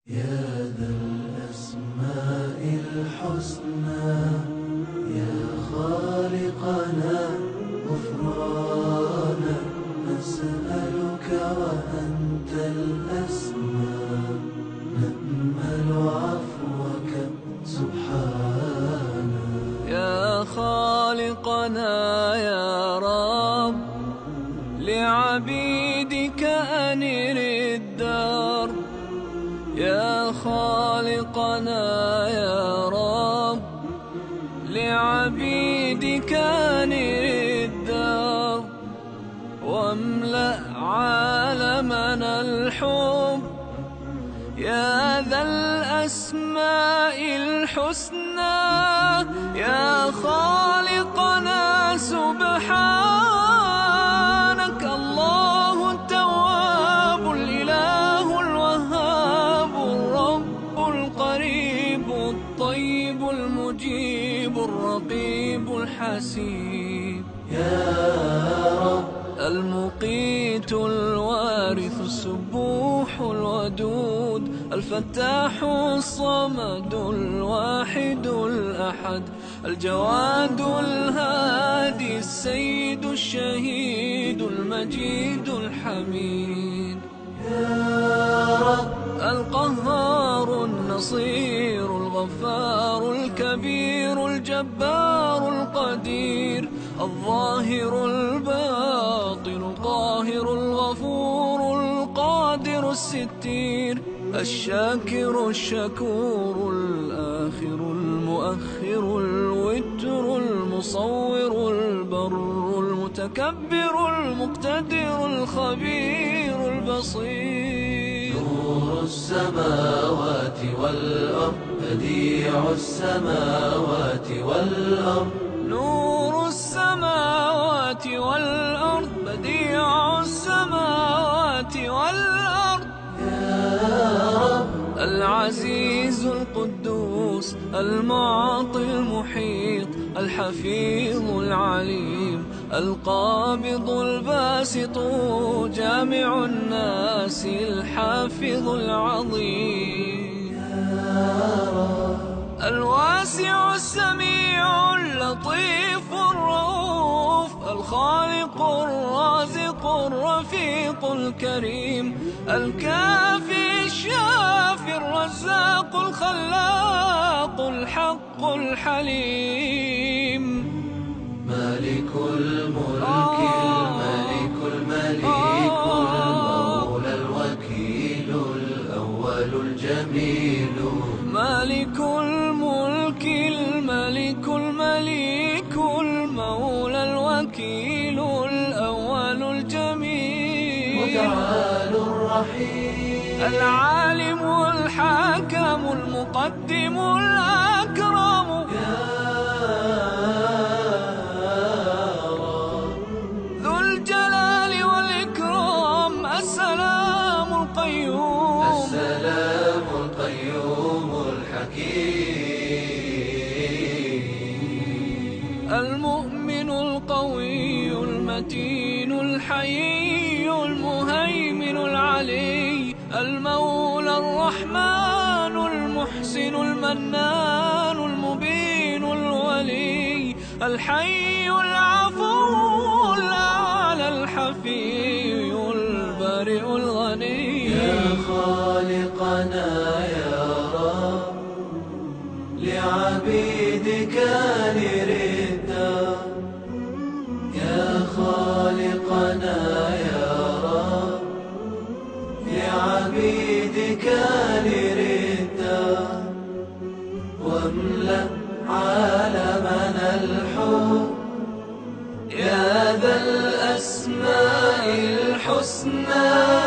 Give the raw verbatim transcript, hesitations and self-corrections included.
يا ذا الأسماء الحسنى يا خالقنا غفرانا نسألك وأنت الأسمى نأمل عفوك سبحانا. يا خالقنا يا رب لعبيدك أنر الدار. يا خالقنا يا رب لعبيدك أنر الدار واملأ عالمنا الحب. يا ذا الأسماء الحسنى يا خالقنا سبحانك الله التواب الإله الوهاب الرب القريب الطيب المجيب الرقيب الحسيب. يا رب المقيت الوارث السبوح الودود الفتاح الصمد الواحد الأحد الجواد الهادي السيد الشهيد المجيد الحميد. يا رب القهار النصير الغفار الكبير الجبار القدير الظاهر الباطن القاهر الغفور القادر الستير الشاكر الشكور الآخر المؤخر الوتر المصور البر المتكبر المقتدر الخبير البصير. نور السماوات والأرض بديع السماوات والأرض. نور السماوات والأرض بديع السماوات والأرض. يا رب العزيز القدوس المعطي المحيط الحفيظ العليم القابض الباسط جامع الناس الحافظ العظيم. يا رب الواسع السميع اللطيف الرؤوف الخالق الرازق الرفيق الكريم الكافي الشافي الرزاق الخلاق الحق الحليم. مالك الملك الملك المليك المولى الوكيل الأول الجميل. مالك الملك الملك المليك المولى الوكيل الأول الجميل. متعال الرحيم العالم الحاكم المقدم الأكرم. يا رب ذو الجلال والإكرام السلام القيوم. السلام القيوم الحكيم. المؤمن القوي المتين الحيي المهيمن العلي المولى الرحمن المحسن المنان المبين الولي الحي العفو الأعلى الحفي البارئ الغني. يا خالقنا يا رب لعبيدك أنر الدار. يا خالقنا يا رب لعبيدك أنر الدار واملأ عالمنا الحب. يا ذا الأسماء الحسنى